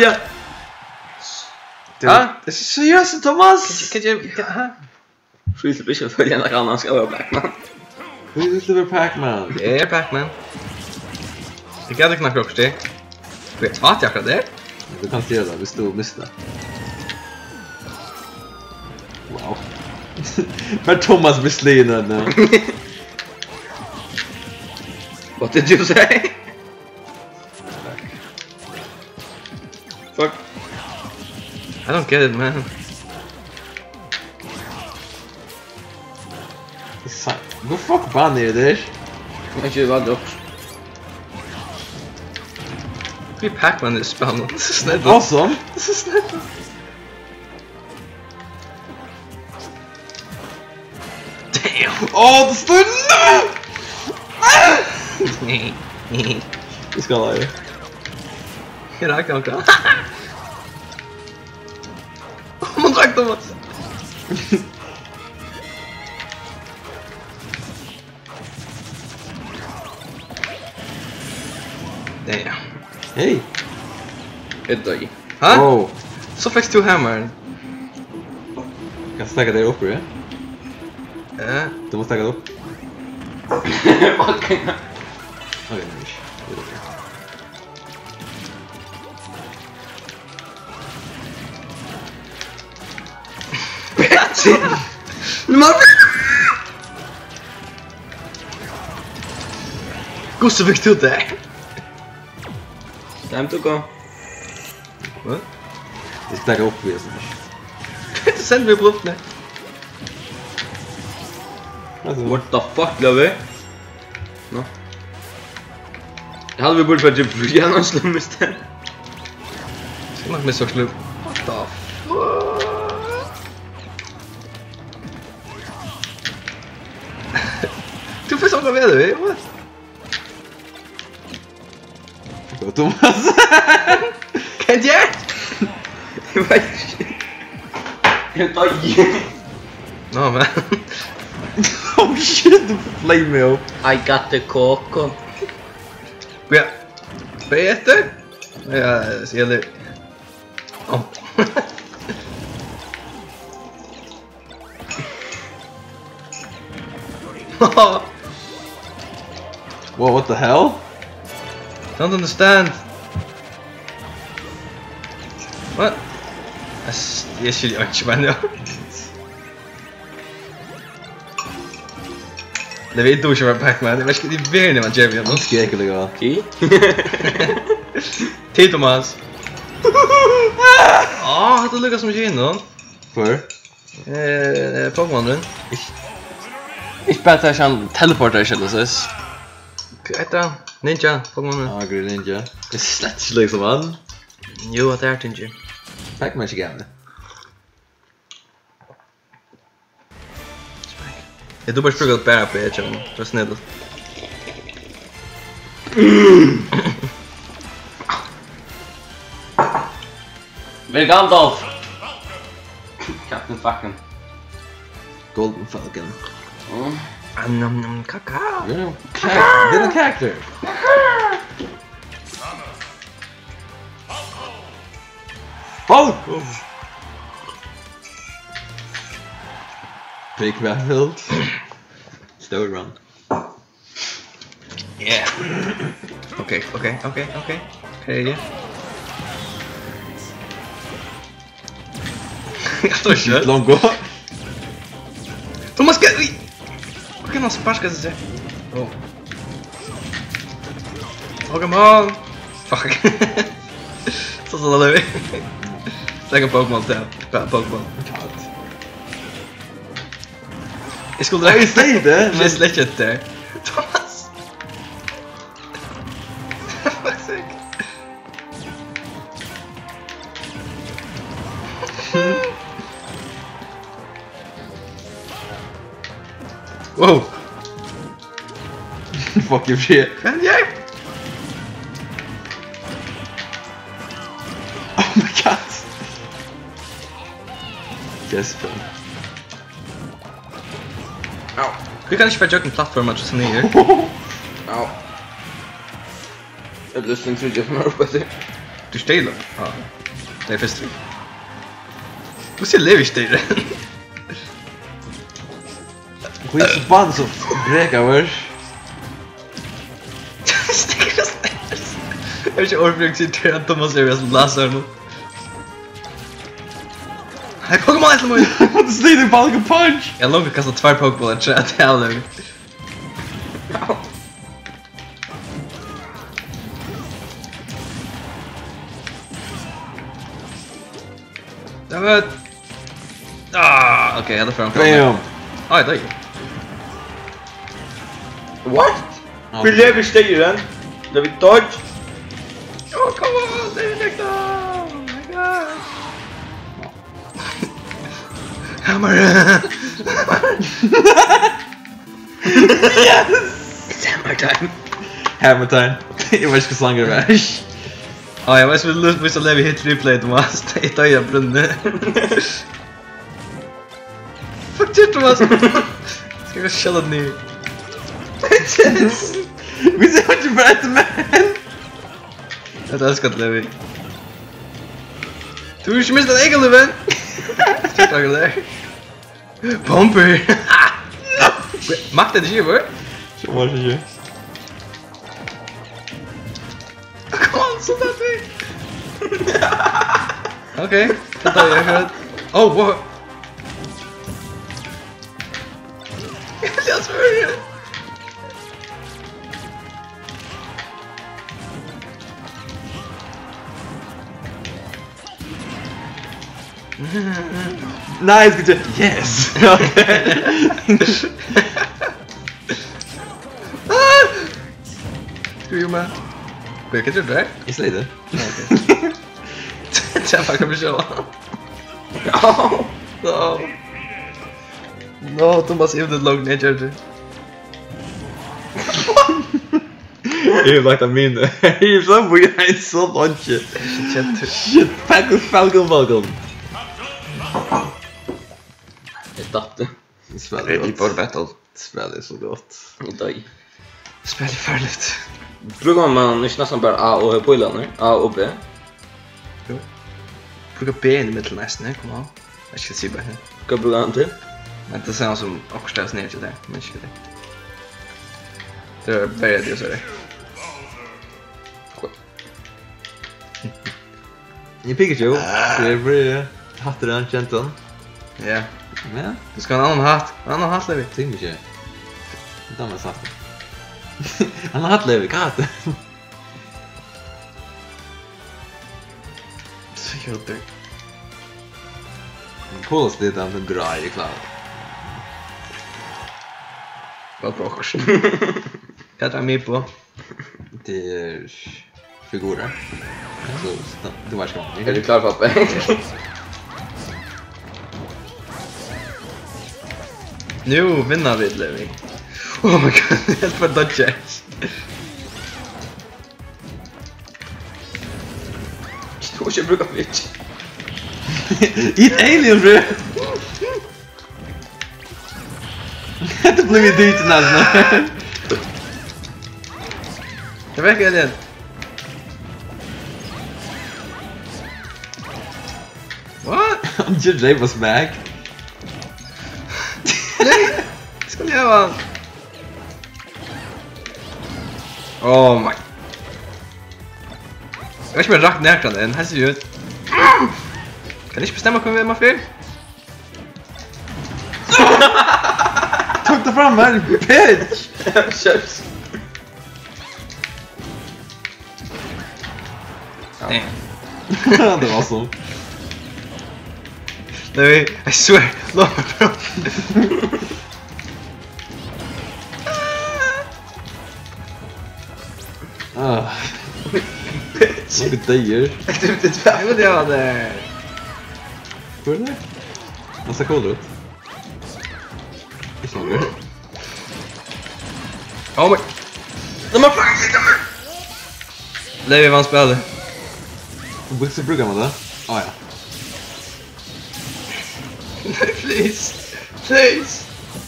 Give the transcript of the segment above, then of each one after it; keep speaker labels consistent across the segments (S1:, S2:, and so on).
S1: Ja.
S2: Ah, det är seriöst Thomas.
S1: Kan jag Freeze the för den där annan ska vara Pac-Man.
S2: Freeze the Pac-Man.
S1: Det är Pac-Man. Det kan du knappt också det. Vet vad jag där?
S2: Du kan se det, vi stod och missade. Wow. Men Thomas blir slinad nu.
S1: What did you say? Fuck. I don't get it, man.
S2: Go fuck Bunny, det.
S1: Jag kör vad också. Det är Pac-Man är spännande. Snälla.
S2: Awesome.
S1: Snälla. Damn.
S2: Åh, det står nu! Vi ska ha det.
S1: Jag kan inte. Man drack Thomas. Damn.
S2: Hej.
S1: Ett dog. Huh?
S2: Oh.
S1: Så fick du hammer.
S2: Kan stacka det upp, ja?
S1: Ja.
S2: Du måste stacka det upp.
S1: Okej.
S2: Okej,
S1: Gustav fick du det. Time to go. What?
S2: Vi ska stacka upp vi.
S1: Sen vi upp nu. What the fuck, Lovey? No. Hade vi borde bara typ gärna slum istället. Ska man med så slum. What the fuck? Du får såga med dig, what?
S2: Thomas.
S1: Kan jag? Jag tar igen. No man.
S2: Oh shit, du får flame me up.
S1: I got the coco. Ja. Peter? Ja, ser det. Oh.
S2: Whoa, what the hell?
S1: Don't understand. What? Jag skulle inte vända. Det vet du som Pac-Man. Det var det ver när man jävlar
S2: Jag skrek eller vad?
S1: Okej. Till Thomas. Ah, det lyckas som igen
S2: För?
S1: Pokémon.
S2: Ich spelar schon Teleportation, das ist.
S1: Heter Ninja Pokémon.
S2: Ah, Green Ninja. Det är slett liksom man.
S1: Jo, att det är Ninja.
S2: Pac-Man är gamla.
S1: Jag dubbelt sprugat bära på ett channel. Det var snällt. Vill Gandalf. Captain fucking
S2: Golden Falcon.
S1: Nam kakao.
S2: Det är en character. Oh! Big battlefield. Slow run.
S1: Yeah. Okay. Hey. Jag står kört.
S2: Långt gå.
S1: Thomas ska vi. Vad kan man sparka sig? Oh. Come on. Fuck. Så där vi. Lägga Pokémon där. Pokémon. Jag skulle dra
S2: säg det.
S1: Det är släckt där. Thomas. Vad säger Wow.
S2: Fuck your shit.
S1: Kan jag?
S2: Oh my god. Jesper.
S1: Au. Du kan inte försöka en plattform att just ner. Au. Jag blir slängd trodde jag från uppe till. Du stejler? Ja. Det är först. Du ser Levi stejler.
S2: Skit förbannat så bräkavers.
S1: Stejler. Jag vet inte orfrökt sitter att Thomas är som läser nu. Hej Pokémon är mig.
S2: Vad stejler Falcon Punch?
S1: Jag långt kastat 2 Pokébollar tror jag till alla. Dammit! Ah, okej, jag hade framför mig.
S2: Bam!
S1: Aj, det gick.
S3: What?
S2: Ja.
S3: Vi lever stejlen. Där vi dodge.
S1: Oh, come on! Det är direkt! Oh my god! Hammer!
S2: Yes!
S1: It's hammer time!
S2: Hammer time. Jag vet inte slangar värst.
S1: Ja, jag vet inte om vi ska leva hit replay Thomas. Det är ett öja brunne. Fuck you Thomas! Ska jag källa ner?
S2: Vi ser vad du berättar man!
S1: Jag älskar att Levi. Du har ju missat en egen Leven! Tack där. Pumper! Makt är det ju, var?
S2: Så var det ju.
S1: Kom on, så där vi! Okej, det tar jag för att... Oh, wow! Jag svär det!
S2: Nice, good job. Yes!
S1: Ska vi med? Vilket är det?
S2: I slide.
S1: Jag bara kommer köra. No. No, Thomas är inte långt ner, Georgie.
S2: Jag har lagt en minne. Jag är så på jag är så långt. Shit, Falcon.
S3: Det är datte.
S2: Spel
S1: I Power Battle.
S2: Spel är så gott.
S3: I dag.
S1: Spel är farligt.
S3: Brukar man inte nästan bara A och på ilan, A och B?
S1: Jo. Brukar B in i mitten nästan, kom on. Jag ska se bara här.
S3: Vad brukar han till?
S1: Men det ser som också ställs ner till det, men inte det. Det är bara det så är det.
S2: Ni Pikachu. Det blir hattar den känslan.
S1: Ja.
S2: Ja,
S1: Du ska ha en annan hatt, Levi.
S2: tycker jag. Det var sagt. Han har hatt lever katt.
S1: Så helt det.
S2: Coolast det där med dra i klar.
S1: Vad bra också. Jag tar mig på.
S2: Det är figurer. Så det var skam.
S3: Är du klar pappa?
S1: Nu vinner vi, Levi. Oh my god, helt för dodge.
S3: Jag brukar bitch.
S2: Eat alien bro. Det blev ju dyrt nästan.
S1: Jag verkar alien. What?
S2: Just Jay was back.
S1: Nej! Ska ni göra? Oh my. Jag vet inte om jag rakt närkande än, här ser det ut. Kan ni inte bestämma vem man fler?
S2: Tog det fram här, bitch!
S3: Köps.
S1: Nej.
S2: Det var så.
S1: Nej, I swear. Låt mig bro.
S2: Look at that.
S1: Jag vet jag det.
S2: Hur är det? Man ser cool ut. Det är så bra.
S1: Oh my. De har fan. Levi vann spelet.
S2: Hur brukar man det? Ah ja.
S1: Please. Please.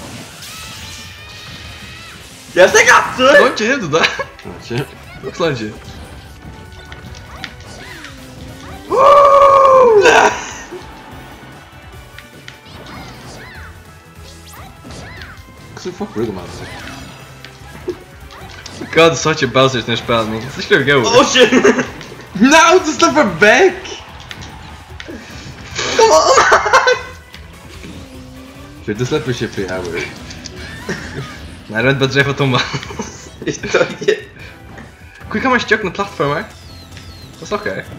S3: Jag stänger upp!
S1: Slå inte helt det där.
S2: Kanske.
S1: Slå inte.
S2: fuck brukar man sig?
S1: God, such a Bowser när spelar mig. Så ska vi gå.
S3: Oh shit!
S2: No, du släpper back!
S3: Come on!
S2: För du släpper Chippy här.
S1: Nej, det är inte bara träffa Tomma.
S3: Hur
S1: Hur kan man stöka någon plattformar? Vad snackar jag?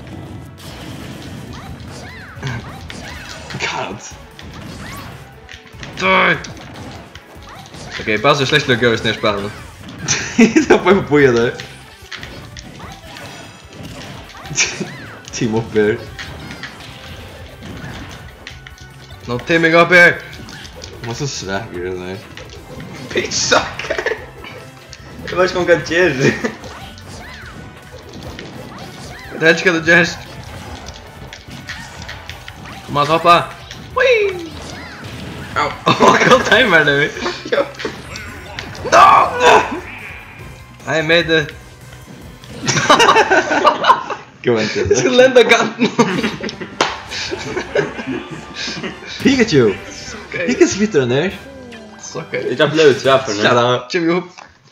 S2: God.
S1: Dör! Okej, Bowser släcker och går när spelar mig.
S2: Det var på boja där. Team up there.
S1: No teaming up here!
S2: Man så swagger den där.
S3: Bitch sucker! Det var som kan Jerry.
S1: Det här ska du just. Kom att hoppa. Whee! God timer nu.
S3: Ja.
S1: No! I made it.
S2: Gå inte.
S1: Jag ska lända kanten.
S2: Pikachu! Vilken splitter den där?
S1: Sucker.
S3: Jag blev utsvävd för nu.
S2: Shut up.
S1: Kör vi ihop.